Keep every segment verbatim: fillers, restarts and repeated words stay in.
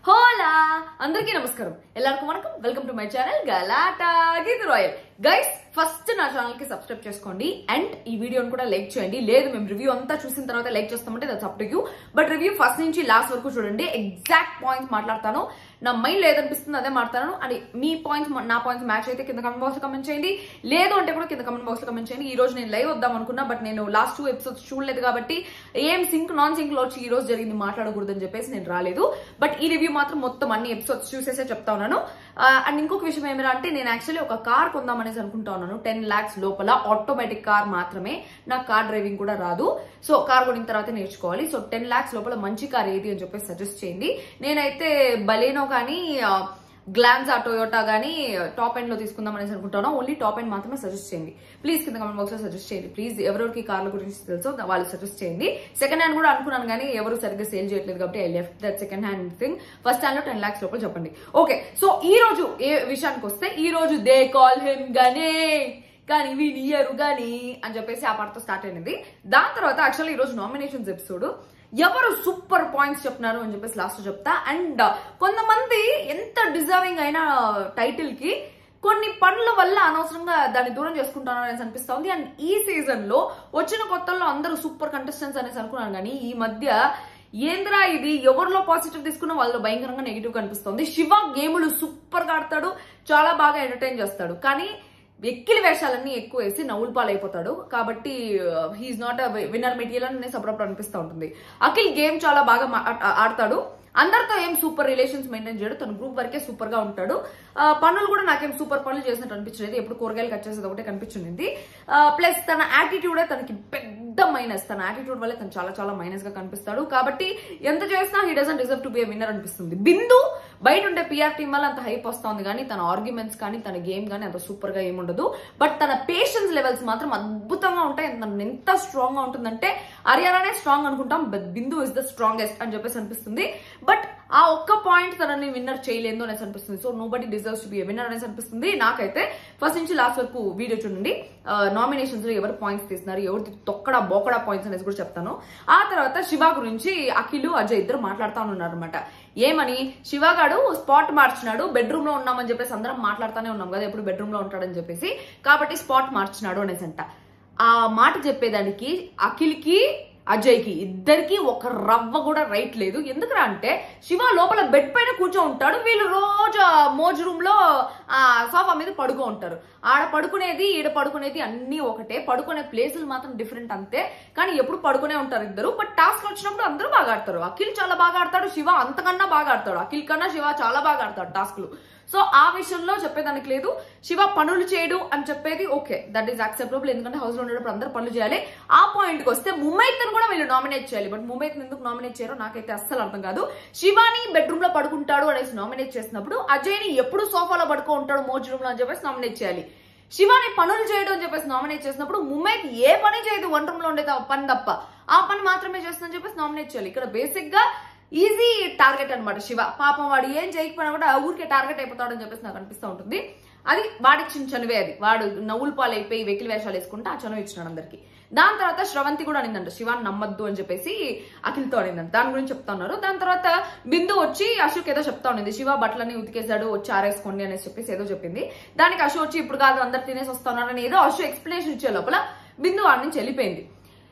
హోలా అందరికీ నమస్కారం ఎల్లరికీ వణకం welcome to my channel Galatta Geetha Royal guys first నా ఛానల్ కి సబ్స్క్రైబ్ చేసుకోండి అండ్ ఈ వీడియోని కూడా లైక్ చేయండి లేదు మేము రివ్యూ అంతా చూసిన తర్వాత లైక్ చేస్తామంటే that's up to you but review first నుంచి లాస్ట్ వరకు చూడండి ఎగ్జాక్ట్ పాయింట్స్ మాట్లాడతాను నా మైండ్ ఏదనిపిస్తుంది అదే మాట్లాడతాను అండ్ మీ పాయింట్స్ నా పాయింట్స్ మ్యాచ్ అయితే కింద కమెంట్ బాక్స్ లో కమెంట్ చేయండి లేదు అంటే కూడా కింద కమెంట్ బాక్స్ లో కమెంట్ చేయండి ఈ రోజు నేను లైవ్ వద్దాం అనుకున్నా బట్ నేను లాస్ట్ టూ ఎపిసోడ్స్ చూడలేదు కాబట్టి ఏం సింక్ నాన్ సింక్ లో వచ్చి ఈ రోజు జరిగింది మాట్లాడకూడదని చెప్పేసి నేను రాలేదు బట్ ఈ రివ్యూ మాత్రం మొత్తం అన్ని ఎపిసోడ్స్ చూసేసే చెప్తా ఉన్నాను అండ్ ఇంకొక విషయం ఏమిరా అంటే నేను యాక్చువల్లీ ఒక కార్ కొందామనేసి అనుకుంటా ఉన్నాను టెన్ లాక్స్ లోపల ఆటోమేటిక్ కార్ మాత్రమే నాకు కార్ డ్రైవింగ్ కూడా రాదు సో కార్ కొనిన తర్వాత నేర్చుకోవాలి సో టెన్ లాక్స్ లోపల మంచి కార్ ఏది అని చెప్పేసి సజెస్ట్ చేయండి నేనైతే బలేనో కానీ గ్లాన్జా టొయోటా గానీ టాప్ ఎండ్ లో తీసుకుందాం అనేసి అనుకుంటాను ఓన్లీ టాప్ ఎండ్ మాత్రమే సజెస్ట్ చేయండి ప్లీజ్ కింద కమెంట్ బాక్స్ లో సజెస్ట్ చేయండి ప్లీజ్ ఎవరికి కార్ల గురించి తెలుసో వాళ్ళు సజెస్ట్ చేయండి సెకండ్ హ్యాండ్ కూడా అనుకున్నాను కానీ ఎవరు సరిగ్గా సేల్ చేయట్లేదు కాబట్టి I left that second hand thing first hand లో టెన్ లాక్స్ లోపల చెప్పండి ఓకే సో ఈ రోజు ఏ విషయానికి వస్తే ఈ రోజు దే కాల్ హిమ్ గనే కానీ వీనియరు గాని అని చెప్పేసి ఆ పాటతో స్టార్ట్ అయినది దాని తర్వాత యాక్చువల్లీ ఈ రోజు నామినేషన్స్ ఎపిసోడ్ ఎవరు సూపర్ పాయింట్స్ చెప్తున్నారు అని చెప్పేసి లాస్ట్ చెప్తా అండ్ కొంతమంది ఎంత డిజర్వింగ్ అయిన టైటిల్ కి కొన్ని పనుల వల్ల అనవసరంగా దాన్ని దూరం చేసుకుంటాను అనేసి అనిపిస్తా ఉంది అండ్ ఈ సీజన్ లో వచ్చిన కొత్తల్లో అందరూ సూపర్ కంటెస్టెంట్స్ అనేసి అనుకున్నాను కానీ ఈ మధ్య ఏంద్రా ఇది ఎవరిలో పాజిటివ్ తీసుకున్న వాళ్ళలో భయంకరంగా నెగిటివ్ కనిపిస్తుంది శివ గేములు సూపర్ గా ఆడతాడు చాలా బాగా ఎంటర్టైన్ చేస్తాడు కానీ ఎక్కిలి వేషాలన్నీ ఎక్కువ వేసి నవ్వులు పాలైపోతాడు కాబట్టి he is not a winner material అని అప్పుడప్పుడు అనిపిస్తూ ఉంటుంది అఖిల్ గేమ్ చాలా బాగా ఆడతాడు అందరితో ఏం సూపర్ రిలేషన్స్ మెయింటైన్ చేయడు తన గ్రూప్ వరకే సూపర్ గా ఉంటాడు పనులు కూడా నాకేం సూపర్ పనులు చేసినట్టు అనిపించలేదు ఎప్పుడు కూరగాయలు కట్ చేసేది ఒకటే కనిపించింది ప్లస్ తన యాటిట్యూడే తనకి పెద్ద మైనస్ తన యాటిట్యూడ్ వల్లే తను చాలా చాలా మైనస్ గా కనిపిస్తాడు కాబట్టి ఎంత చేసినా he doesn't deserve to be a winner అనిపిస్తుంది బిందు బయట ఉండే పిఆర్ టీం వల్ల అంత హైప్ వస్తుంది కానీ తన ఆర్గ్యుమెంట్స్ కానీ తన గేమ్ కానీ అంత సూపర్ గా ఏముండదు బట్ తన పేషెన్స్ లెవెల్స్ మాత్రం అద్భుతంగా ఉంటాయి తను ఎంత స్ట్రాంగ్ గా ఉంటుందంటే హర్యానానే స్ట్రాంగ్ అనుకుంటాం but Bindu is the strongest అని చెప్పేసి అనిపిస్తుంది బట్ ఆ ఒక్క పాయింట్ తనని విన్నర్ చేయలేదు అనేసి అనిపిస్తుంది so nobody deserves to be winner అనేసి అనిపిస్తుంది నాకైతే ఫస్ట్ నుంచి లాస్ట్ వరకు వీడియో చూడండి నామినేషన్స్ లో ఎవరు పాయింట్స్ తీస్తున్నారు ఎవరి తొక్కడా బోకడా పాయింట్స్ అనేసి కూడా చెప్తాను ఆ తర్వాత శివ గురించి అఖిల్ అజయ్ ఇద్దరు మాట్లాడుతూ ఉన్నారు అనమాట ఏమని శివగాడు స్పాట్ మార్చినాడు బెడ్రూమ్ లో ఉన్నామని చెప్పేసి అందరం మాట్లాడుతూనే ఉన్నాం కదా ఎప్పుడు బెడ్రూమ్ లో ఉంటాడని చెప్పేసి కాబట్టి స్పాట్ మార్చినాడు అనేసి అంట ఆ మాట చెప్పేదానికి అఖిల్ కి అజయ్ కి ఇద్దరికి ఒక రవ్వ కూడా రైట్ లేదు ఎందుకురా అంటే శివ లోపల బెడ్ పైన కూర్చో ఉంటాడు వీళ్ళు రోజు మోజ్ రూమ్ లో ఆ సోఫా మీద పడుకో ఉంటారు ఆడ పడుకునేది ఈడ పడుకునేది అన్ని ఒకటే పడుకునే ప్లేసులు మాత్రం డిఫరెంట్ అంతే కానీ ఎప్పుడు పడుకునే ఉంటారు ఇద్దరు బట్ టాస్క్ వచ్చినప్పుడు అందరూ బాగా ఆడతారు అఖిల్ చాలా బాగా ఆడతాడు శివ అంతకన్నా బాగా ఆడతాడు అఖిల్ కన్నా శివ చాలా బాగా ఆడతాడు టాస్క్లు సో ఆ విషయంలో చెప్పేదానికి లేదు శివ పనులు చేయడు అని చెప్పేది ఓకే దట్ ఈస్ యాక్సెప్టబుల్ ఎందుకంటే హౌస్ లో ఉండేటప్పుడు అందరూ పనులు చేయాలి ఆ పాయింట్ కి వస్తే ముంబైతో కూడా వీళ్ళు నామినేట్ చేయాలి బట్ ముంబైతో ఎందుకు నామినేట్ చేయరో నాకైతే అస్సలు అర్థం కాదు శివాని బెడ్రూమ్ లో పడుకుంటాడు అనేసి నామినేట్ చేసినప్పుడు అజయ్ ని ఎప్పుడు సోఫాలో పడుకో ఉంటాడు మోజ్ రూమ్ లో అని చెప్పేసి నామినేట్ చేయాలి శివాని పనులు చేయడం అని చెప్పేసి నామినేట్ చేసినప్పుడు ముంబైకి ఏ పని చేయదు వన్ రూమ్ లో ఉండే పని తప్ప ఆ పని మాత్రమే చేస్తుందని చెప్పేసి నామినేట్ చేయాలి ఇక్కడ బేసిక్ గా ఈజీ టార్గెట్ అనమాట శివ పాపం వాడు ఏం చేయకపోయినా కూడా ఊరికే టార్గెట్ అయిపోతాడు అని చెప్పేసి నాకు అనిపిస్తూ ఉంటుంది అది వాడిచ్చిన చనువే అది వాడు నవ్వులు పాలు అయిపోయి వెకిలి వేషాలు వేసుకుంటే ఆ చనువు ఇచ్చినాడు అందరికి దాని తర్వాత శ్రవంతి కూడా అనిందంట శివాన్ని నమ్మద్దు అని చెప్పేసి అఖిల్తో అనిందంట దాని గురించి చెప్తా ఉన్నారు దాని తర్వాత బిందు వచ్చి అశోక్ ఏదో చెప్తా ఉన్నది శివ బట్టలని ఉతికేశాడు వచ్చి ఆరేసుకోండి అనేసి చెప్పేసి ఏదో చెప్పింది దానికి అశోక్ వచ్చి ఇప్పుడు కాదు అందరు తినేసి వస్తున్నారని ఏదో అశోక్ ఎక్స్ప్లెనేషన్ ఇచ్చే లోపల బిందు వాడి నుంచి వెళ్ళిపోయింది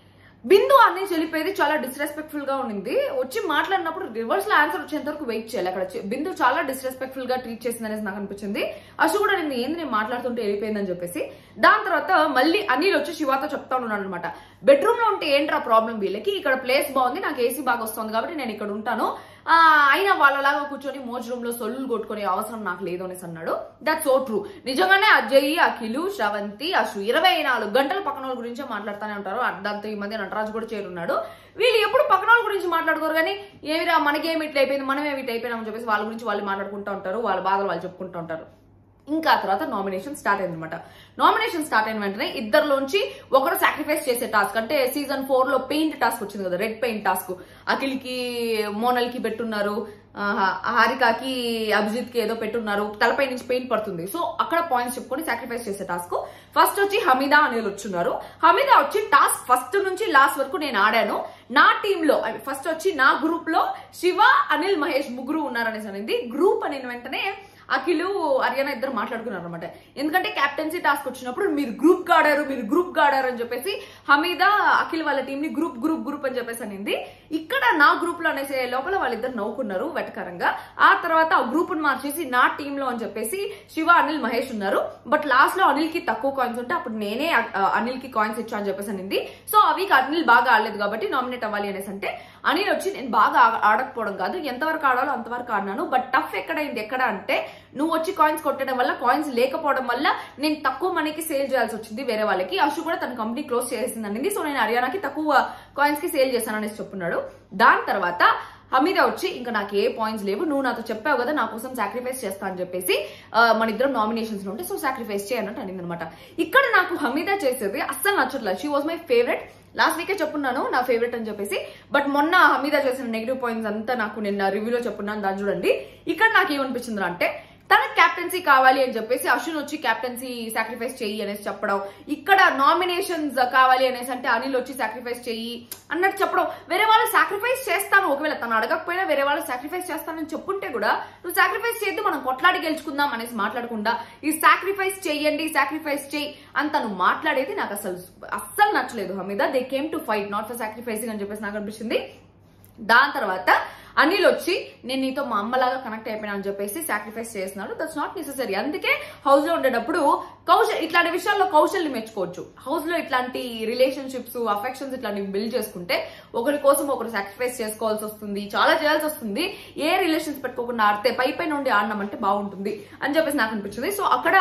బిందు అన్ని చెల్లిపోయేది చాలా డిస్రెస్పెక్ట్ఫుల్ గా ఉండింది వచ్చి మాట్లాడినప్పుడు రివర్స్ లో ఆన్సర్ వచ్చేంత వరకు వెయిట్ చేయాలి అక్కడ బిందు చాలా డిస్రెస్పెక్ట్ఫుల్ గా ట్రీట్ చేసింది అనేసి నాకు అనిపించింది అశు కూడా నేను ఏంది నేను మాట్లాడుతుంటే వెళ్ళిపోయిందని చెప్పేసి దాని తర్వాత మళ్ళీ అనిల్ వచ్చి శివతో చెప్తా ఉన్నాడు అనమాట బెడ్రూమ్ లో ఉంటే ఏంట్రా ప్రాబ్లం వీళ్ళకి ఇక్కడ ప్లేస్ బాగుంది నాకు ఏసీ బాగా వస్తుంది కాబట్టి నేను ఇక్కడ ఉంటాను అయినా వాళ్ళలాగా కూర్చొని మోజ్ రూమ్ లో సొల్లు కొట్టుకునే అవసరం నాకు లేదు అనేసి అన్నాడు దట్ సో ట్రూ నిజంగానే అజయ్ అఖిల్ శ్రవంతి అశు ఇరవై నాలుగు గంటల పక్కన వాళ్ళ గురించే మాట్లాడుతూనే ఉంటారు దాంతో ఈ మధ్య నటరాజు కూడా చేరున్నాడు వీళ్ళు ఎప్పుడు పక్కన వాళ్ళ గురించి మాట్లాడుకోరు కానీ ఏమిరా మనకేమి ఇట్లా అయిపోయింది మనమేమి ఇట్లా అయిపోయినామని చెప్పేసి వాళ్ళ గురించి వాళ్ళు మాట్లాడుకుంటూ ఉంటారు వాళ్ళ బాధలు వాళ్ళు చెప్పుకుంటూ ఉంటారు ఇంకా తర్వాత నామినేషన్ స్టార్ట్ అయింది అనమాట నామినేషన్ స్టార్ట్ అయిన వెంటనే ఇద్దరులోంచి ఒకరు సాక్రిఫైస్ చేసే టాస్క్ అంటే సీజన్ ఫోర్ లో పెయింట్ టాస్క్ వచ్చింది కదా రెడ్ పెయింట్ టాస్క్ అఖిల్ కి మోనల్ కి పెట్టున్నారు హారికకి అభిజిత్ కి ఏదో పెట్టున్నారు, తలపై నుంచి పెయింట్ పడుతుంది. సో అక్కడ పాయింట్స్ చెప్పుకొని సాక్రిఫైస్ చేసే టాస్క్. ఫస్ట్ వచ్చి హమీదా అనిల్ వచ్చున్నారు. హమీదా వచ్చి టాస్క్ ఫస్ట్ నుంచి లాస్ట్ వరకు నేను ఆడాను. నా టీమ్ లో ఫస్ట్ వచ్చి నా గ్రూప్ లో శివ, అనిల్, మహేష్ ముగ్గురు ఉన్నారనేసి అనేది. గ్రూప్ అని వెంటనే అఖిల్, అరియానా ఇద్దరు మాట్లాడుకున్నారు అనమాట. ఎందుకంటే క్యాప్టెన్సీ టాస్క్ వచ్చినప్పుడు మీరు గ్రూప్ గా ఆడారు మీరు గ్రూప్ గా ఆడారు అని చెప్పేసి హమీదా అఖిల్ వాళ్ళ టీం ని గ్రూప్ గ్రూప్ గ్రూప్ అని చెప్పేసి అనింది. ఇక్కడ నా గ్రూప్ లో అనేసే లోపల వాళ్ళిద్దరు నవ్వుకున్నారు వెటకరంగా. ఆ తర్వాత ఆ గ్రూప్ ను మార్చేసి నా టీమ్ లో అని చెప్పేసి శివ, అనిల్, మహేష్ ఉన్నారు. బట్ లాస్ట్ లో అనిల్ కి తక్కువ కాయిన్స్ ఉంటే అప్పుడు నేనే అనిల్ కి కాయిన్స్ ఇచ్చా అని చెప్పేసి అనింది. సో ఆ వీక్ అనిల్ బాగా ఆడలేదు కాబట్టి నామినేట్ అవ్వాలి అనేసి అంటే అనిల్ వచ్చి నేను బాగా ఆడకపోవడం కాదు, ఎంతవరకు ఆడాలో అంతవరకు ఆడినాను. బట్ టఫ్ ఎక్కడైంది ఎక్కడ అంటే నువ్వు వచ్చి కాయిన్స్ కొట్టడం వల్ల, కాయిన్స్ లేకపోవడం వల్ల నేను తక్కువ మనీకి సేల్ చేయాల్సి వచ్చింది వేరే వాళ్ళకి. అశు కూడా తన కంపెనీ క్లోజ్ చేసింది అనింది. సో నేను హర్యానాకి తక్కువ కాయిన్స్ కి సేల్ చేశాను అనేసి చెప్పున్నాడు. దాని తర్వాత హమీదా వచ్చి ఇంకా నాకు ఏ పాయింట్స్ లేవు, నువ్వు నాతో చెప్పావు కదా నా కోసం సాక్రిఫైస్ చేస్తా అని చెప్పేసి మన ఇద్దరం నామినేషన్స్ లో ఉంటే సో సాక్రిఫైస్ చేయన్నట్టు అనింది అనమాట. ఇక్కడ నాకు హమీదా చేసేది అస్సలు నచ్చట్లేదు. She was my favourite. Last వీకే చెప్పున్నాను నా ఫేవరెట్ అని చెప్పేసి. బట్ మొన్న హమీదా చేసిన నెగిటివ్ పాయింట్స్ అంతా నాకు నిన్న రివ్యూలో చెప్పున్నాను, దాన్ని చూడండి. ఇక్కడ నాకు ఏమనిపించింది అంటే తన క్యాప్టెన్సీ కావాలి అని చెప్పేసి అశ్విన్ వచ్చి క్యాప్టెన్సీ సాక్రిఫైస్ చెయ్యి అనేసి చెప్పడం, ఇక్కడ నామినేషన్స్ కావాలి అనేసి అంటే అనిల్ వచ్చి సాక్రిఫైస్ చెయ్యి అన్నట్టు చెప్పడం. వేరే వాళ్ళు సాక్రిఫైస్ చేస్తాను, ఒకవేళ తను అడగకపోయినా వేరే వాళ్ళు సాక్రిఫైస్ చేస్తానని చెప్పుంటే కూడా నువ్వు సాక్రిఫైస్ చేయద్దు, మనం కొట్లాడి గెలుచుకుందాం అనేసి మాట్లాడకుండా ఈ సాక్రిఫైస్ చెయ్యండి సాక్రిఫైస్ చెయ్యి అని తను మాట్లాడేది నాకు అసలు అస్సలు నచ్చలేదు. Hamida they came to fight not for sacrificing అని చెప్పేసి నాకు అనిపించింది. దాని తర్వాత అనిల్ వచ్చి నేను నీతో మా అమ్మలాగా కనెక్ట్ అయిపోయినా అని చెప్పేసి సాక్రిఫైస్ చేస్తున్నాడు. That's not necessary. అందుకే హౌస్ లో ఉండేటప్పుడు కౌశల్ ఇట్లాంటి విషయాల్లో కౌశల్ని మెచ్చుకోవచ్చు. హౌస్ లో ఇట్లాంటి రిలేషన్షిప్స్, అఫెక్షన్స్ ఇట్లాంటివి బిల్డ్ చేసుకుంటే ఒకరి కోసం ఒకరు సాక్రిఫైస్ చేసుకోవాల్సి వస్తుంది, చాలా చేయాల్సి వస్తుంది. ఏ రిలేషన్స్ పెట్టుకోకుండా ఆడితే పై పై నుండి ఆడడం అంటే బాగుంటుంది అని చెప్పేసి నాకు అనిపించింది. సో అక్కడ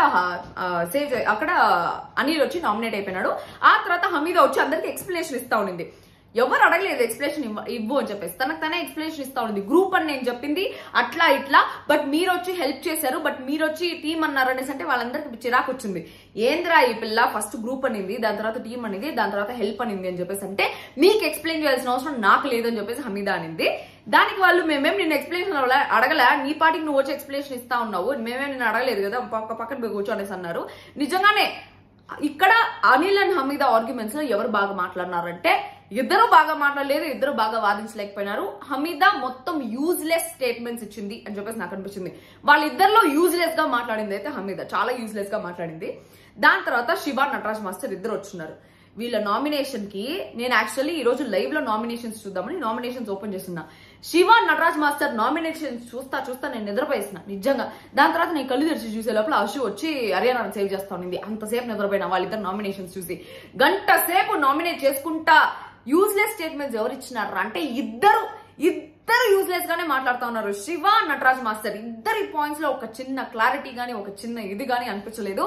సేవ్ అక్కడ అనిల్ వచ్చి నామినేట్ అయిపోయినాడు. ఆ తర్వాత హమీదా వచ్చి అందరికి ఎక్స్ప్లెనేషన్ ఇస్తా ఉండింది. ఎవరు అడగలేదు ఎక్స్ప్లెనేషన్ ఇవ్వు అని చెప్పేసి, తనకు తనే ఎక్స్ప్లెనేషన్ ఇస్తా ఉంది. గ్రూప్ అని నేను చెప్పింది అట్లా ఇట్లా, బట్ మీరు వచ్చి హెల్ప్ చేశారు, బట్ మీరు వచ్చి టీం అన్నారు అనేసి అంటే వాళ్ళందరికి చిరాకు వచ్చింది. ఏంద్రా ఈ పిల్ల ఫస్ట్ గ్రూప్ అనింది, దాని తర్వాత టీం అనింది, దాని తర్వాత హెల్ప్ అనింది అని చెప్పేసి అంటే మీకు ఎక్స్ప్లెయిన్ చేయాల్సిన అవసరం నాకు లేదని చెప్పేసి హమీదా అనింది. దానికి వాళ్ళు మేమేం నేను ఎక్స్ప్లెనేషన్ అడగలే, నీ పాటికి నువ్వు వచ్చి ఎక్స్ప్లెనేషన్ ఇస్తా ఉన్నావు, మేమేం నేను అడగలేదు కదా, పక్క పక్కన కూర్చో అనేసి అన్నారు. నిజంగానే ఇక్కడ అనిల్ అండ్ హమీదా ఆర్గ్యుమెంట్స్ లో ఎవరు బాగా మాట్లాడినారంటే ఇద్దరు బాగా మాట్లాడలేదు, ఇద్దరు బాగా వాదించలేకపోయినారు. హమీదా మొత్తం యూజ్లెస్ స్టేట్మెంట్స్ ఇచ్చింది అని చెప్పేసి నాకు అనిపించింది. వాళ్ళిద్దరిలో యూజ్లెస్ గా మాట్లాడింది అయితే హమీదా చాలా యూజ్లెస్ గా మాట్లాడింది. దాని తర్వాత శివ, నటరాజ్ మాస్టర్ ఇద్దరు వచ్చున్నారు. వీళ్ళ నామినేషన్ కి నేను యాక్చువల్లీ ఈ రోజు లైవ్ లో నామినేషన్స్ చూద్దామని నామినేషన్స్ ఓపెన్ చేస్తున్నా. శివ, నటరాజ్ మాస్టర్ నామినేషన్స్ చూస్తా చూస్తా నేను నిద్రపోయిస్తున్నా నిజంగా. దాని తర్వాత నేను కళ్ళు తెరిచి చూసే లోపల అశు వచ్చి హర్యానాను సేవ్ చేస్తా ఉంది. అంతసేపు నిద్రపోయినా వాళ్ళిద్దరు నామినేషన్స్ చూసి. గంట సేపు నామినేట్ చేసుకుంటా యూజ్లెస్ స్టేట్మెంట్స్ ఎవరు ఇచ్చినారు అంటే ఇద్దరు ఇద్దరు యూజ్లెస్ గానే మాట్లాడుతూ ఉన్నారు. శివ, నటరాజ్ మాస్టర్ ఇద్దరి పాయింట్స్ లో ఒక చిన్న క్లారిటీ గానీ ఒక చిన్న ఇది గానీ అనిపించలేదు.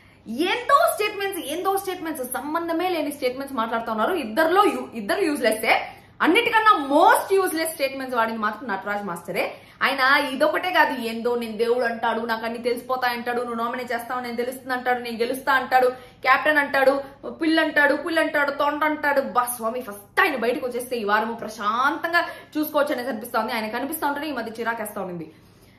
ఎంతో స్టేట్మెంట్స్ ఎంతో స్టేట్మెంట్స్ సంబంధమే లేని స్టేట్మెంట్స్ మాట్లాడుతూ ఉన్నారు. ఇద్దరులో ఇద్దరు యూజ్లెస్. అన్నిటికన్నా మోస్ట్ యూజ్లెస్ స్టేట్మెంట్స్ వాడింది మాత్రం నటరాజ్ మాస్టరే. ఆయన ఇదొకటే కాదు, ఏందో నేను దేవుడు అంటాడు, నాకు అన్ని తెలిసిపోతా అంటాడు, నువ్వు నామినేట్ చేస్తావు నేను తెలుస్తుంది అంటాడు, నేను గెలుస్తా అంటాడు, క్యాప్టెన్ అంటాడు, పిల్లు అంటాడు, పుల్లు అంటాడు, తొండ అంటాడు. బా స్వామి ఫస్ట్ ఆయన బయటకు వచ్చేస్తే ఈ వారము ప్రశాంతంగా చూసుకోవచ్చు అనేది అనిపిస్తా ఉంది. ఆయన కనిపిస్తా ఉంటేనే ఈ మధ్య చిరాకేస్తా ఉంది,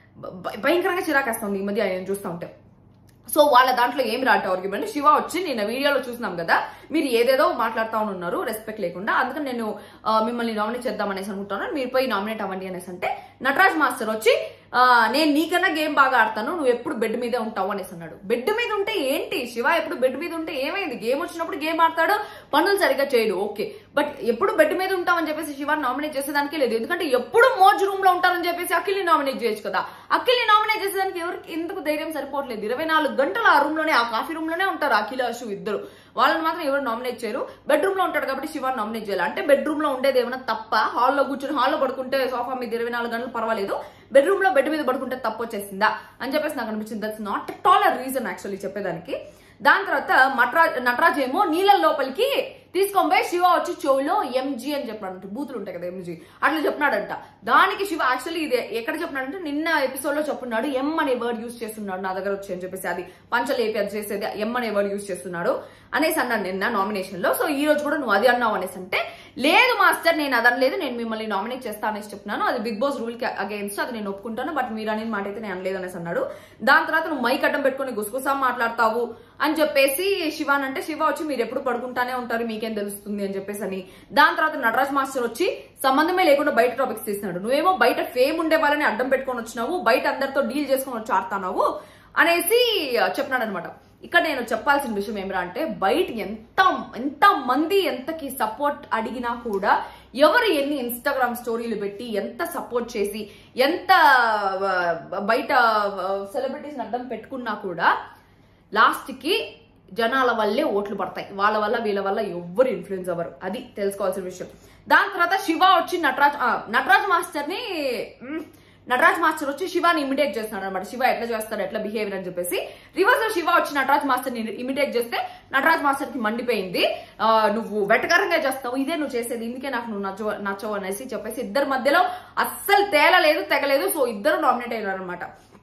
భయంకరంగా చిరాకేస్తా ఉంది ఈ మధ్య ఆయన చూస్తూ ఉంటే. సో వాళ్ళ దాంట్లో ఏం రాట ఆర్గ్యుమెంట్. శివ వచ్చి నేను వీడియోలో చూసినాం కదా మీరు ఏదేదో మాట్లాడుతూ ఉన్నారు రెస్పెక్ట్ లేకుండా, అందుకని నేను మిమ్మల్ని నామినేట్ చేద్దాం అనేసి అనుకుంటున్నాను, మీరు పోయి నామినేట్ అవ్వండి అనేసి అంటే నటరాజ్ మాస్టర్ వచ్చి నేను నీకన్నా గేమ్ బాగా ఆడతాను, నువ్వు ఎప్పుడు బెడ్ మీదే ఉంటావు అనేసి అన్నాడు. బెడ్ మీద ఉంటే ఏంటి శివ, ఎప్పుడు బెడ్ మీద ఉంటే ఏమైంది, గేమ్ వచ్చినప్పుడు గేమ్ ఆడతాడు, పనులు సరిగ్గా చేయడు ఓకే, బట్ ఎప్పుడు బెడ్ మీద ఉంటామని చెప్పేసి శివ నామినేట్ చేసేదానికే లేదు. ఎందుకంటే ఎప్పుడు మోజ్ రూమ్ లో ఉంటారని చెప్పేసి అఖిల్ని నామినేట్ చేయొచ్చు కదా. అఖిల్ని నామినేట్ చేసేదానికి ఎవరికి ఎందుకు ధైర్యం సరిపోవట్లేదు. ఇరవై నాలుగు గంటలు ఆ రూమ్ లోనే ఆ కాఫీ రూమ్ లోనే ఉంటారు అఖిల్, అశు ఇద్దరు. వాళ్ళని మాత్రం ఎవరు నామినేట్ చేయరు. బెడ్రూమ్ లో ఉంటాడు కాబట్టి శివాని నామినేట్ చేయాలి. అంటే బెడ్రూమ్ లో ఉండేది ఏమైనా తప్ప, హాల్లో కూర్చొని హాల్లో పడుకుంటే సోఫా మీద ఇరవై నాలుగు గంటలు పర్వాలేదు, బెడ్రూమ్ లో బెడ్ మీద పడుకుంటే తప్పు వచ్చేసిందా అని చెప్పేసి నాకు అనిపించింది. That's not at all a reason actually చెప్పేదానికి. దాని తర్వాత నటరాజ్ నటరాజ్ ఏమో నీళ్ళ లోపలికి తీసుకొని పోయి శివ వచ్చి చెవులో ఎంజీ అని చెప్పాడంట, బూతులు ఉంటాయి కదా ఎంజీ అట్లా చెప్పినాడంట. దానికి శివ యాక్చువల్లీ ఇది ఎక్కడ చెప్పినాడంటే నిన్న ఎపిసోడ్ లో చెప్పున్నాడు, ఎం అనే వర్డ్ యూజ్ చేస్తున్నాడు నా దగ్గర వచ్చి అని చెప్పేసి, అది పంచలేపి అది చేసేది ఎం అనే వర్డ్ యూజ్ చేస్తున్నాడు అనేసి అన్నాడు నిన్న నామినేషన్ లో. సో ఈ రోజు కూడా నువ్వు అది అన్నావు అనేసి అంటే లేదు మాస్టర్ నేను అదని లేదు, నేను మిమ్మల్ని నామినేట్ చేస్తా అనేసి చెప్తున్నాను, అది బిగ్ బాస్ రూల్ కి అగేన్స్ట్, అది నేను ఒప్పుకుంటాను, బట్ మీరు అనే మాట అయితే నేను అనలేదు అనేసి అన్నాడు. దాని తర్వాత నువ్వు మైక్ అడ్డం పెట్టుకుని గుసగుసా మాట్లాడతావు అని చెప్పేసి శివాన్ అంటే, శివ వచ్చి మీరు ఎప్పుడు పడుకుంటానే ఉంటారు మీకేం తెలుస్తుంది అని చెప్పేసి అని. దాని తర్వాత నటరాజ్ మాస్టర్ వచ్చి సంబంధమే లేకుండా బయట టాపిక్స్ తీస్తున్నాడు, నువ్వేమో బయట ఫేమ్ ఉండే వాళ్ళని అడ్డం పెట్టుకొని వచ్చినావు, బయట అందరితో డీల్ చేసుకొని వచ్చి ఆడుతున్నావు అనేసి చెప్పినాడు అనమాట. ఇక్కడ నేను చెప్పాల్సిన విషయం ఏమిరా అంటే, బయట ఎంత ఎంత మంది ఎంతకి సపోర్ట్ అడిగినా కూడా, ఎవరు ఎన్ని ఇన్స్టాగ్రామ్ స్టోరీలు పెట్టి ఎంత సపోర్ట్ చేసి ఎంత బయట సెలబ్రిటీస్ అడ్డం పెట్టుకున్నా కూడా లాస్ట్ కి జనాల వల్లే ఓట్లు పడతాయి, వాళ్ళ వల్ల వీళ్ళ వల్ల ఎవ్వరు ఇన్ఫ్లుయెన్స్ అవ్వరు, అది తెలుసుకోవాల్సిన విషయం. దాని తర్వాత శివ వచ్చి నటరాజ్ నటరాజ్ మాస్టర్ ని నటరాజ్ మాస్టర్ వచ్చి శివాని ఇమిటేట్ చేస్తున్నాడు అనమాట. శివ ఎట్లా చేస్తాడు, ఎట్లా బిహేవియర్ అని చెప్పేసి రివర్స్ లో శివ వచ్చి నటరాజ్ మాస్టర్ ని ఇమిటేట్ చేస్తే నటరాజ్ మాస్టర్ కి మండిపోయింది, నువ్వు వెటకారంగా చేస్తావు, ఇదే నువ్వు చేసేది, ఇందుకే నాకు నువ్వు నచ్చవు నచ్చవు అనేసి చెప్పేసి ఇద్దరి మధ్యలో అస్సలు తేలలేదు తెగలేదు. సో ఇద్దరు నామినేట్ అయ్యారు అనమాట.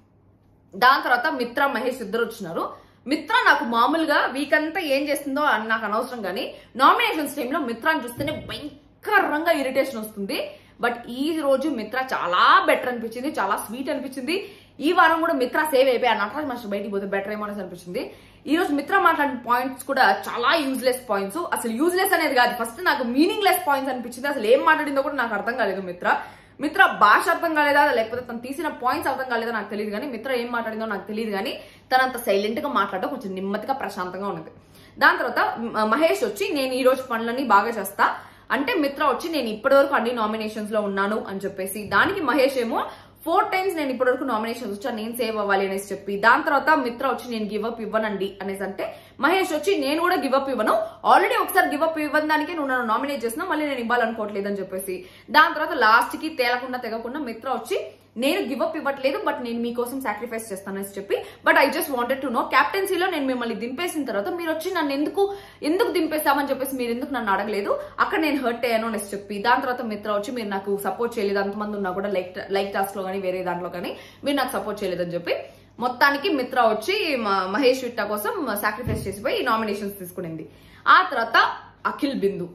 దాని తర్వాత మిత్ర మహేష్ ఇద్దరు వచ్చినారు. మిత్ర నాకు మామూలుగా వీక్ అంతా ఏం చేస్తుందో నాకు అనవసరం, కానీ నామినేషన్స్ టైంలో మిత్రాన్ని చూస్తేనే భయంకరంగా ఇరిటేషన్ వస్తుంది. బట్ ఈ రోజు మిత్ర చాలా బెటర్ అనిపించింది, చాలా స్వీట్ అనిపించింది. ఈ వారం కూడా మిత్ర సేవ్ అయిపోయి నటరాజ్ మాస్టర్ బయటికి పోతే బెటర్ ఏమో అనిపించింది. ఈ రోజు మిత్ర మాట్లాడిన పాయింట్స్ కూడా చాలా యూజ్లెస్ పాయింట్స్. అసలు యూజ్లెస్ అనేది కాదు, ఫస్ట్ నాకు మీనింగ్ లెస్ పాయింట్స్ అనిపించింది. అసలు ఏం మాట్లాడిందో కూడా నాకు అర్థం కాలేదు. మిత్ర మిత్ర భాష అర్థం కాలేదా, లేకపోతే తను తీసిన పాయింట్స్ అర్థం కాలేదా నాకు తెలియదు, కానీ మిత్ర ఏం మాట్లాడిందో నాకు తెలియదు, కానీ తనంత సైలెంట్ గా మాట్లాడడం కొంచెం నెమ్మదిగా ప్రశాంతంగా ఉన్నది. దాని తర్వాత మహేష్ వచ్చి నేను ఈ రోజు పనులన్నీ బాగా చేస్తా అంటే, మిత్ర వచ్చి నేను ఇప్పటి వరకు అన్ని నామినేషన్స్ లో ఉన్నాను అని చెప్పేసి, దానికి మహేష్ ఏమో ఫోర్ టైమ్స్ నేను ఇప్పటి వరకు నామినేషన్స్ వచ్చా, నేను సేవ్ అవ్వాలి అనేసి చెప్పి, దాని తర్వాత మిత్ర వచ్చి నేను గివ్ అప్ ఇవ్వనండి అనేసి అంటే, మహేష్ వచ్చి నేను కూడా గివ్ అప్ ఇవ్వను, ఆల్రెడీ ఒకసారి గివ్ అప్ ఇవ్వని దానికి నువ్వు నన్ను నామినేట్ చేసినా మళ్ళీ నేను ఇవ్వాలనుకోవట్లేదు అని చెప్పేసి, దాని తర్వాత లాస్ట్ కి తేలకుండా తెగకుండా మిత్ర వచ్చి నేను గివ్ అప్ ఇవ్వట్లేదు, బట్ నేను మీకోసం సాక్రిఫైస్ చేస్తానని చెప్పి, but I just wanted to know క్యాప్టెన్సీలో నేను మిమ్మల్ని దింపేసిన తర్వాత మీరు వచ్చి నన్ను ఎందుకు ఎందుకు దింపేస్తామని చెప్పేసి మీరు ఎందుకు నన్ను అడగలేదు, అక్కడ నేను హర్ట్ అయ్యాను అనేసి చెప్పి, దాని తర్వాత మిత్ర వచ్చి మీరు నాకు సపోర్ట్ చేయలేదు, అంతమంది ఉన్నా కూడా లైక్ లైక్ టాస్క్ లో కానీ వేరే దాంట్లో కానీ మీరు నాకు సపోర్ట్ చేయలేదని చెప్పి, మొత్తానికి మిత్ర వచ్చి మహేష్ విట్టా కోసం సాక్రిఫైస్ చేసిపోయి నామినేషన్స్ తీసుకునింది. ఆ తర్వాత అఖిల్ బిందు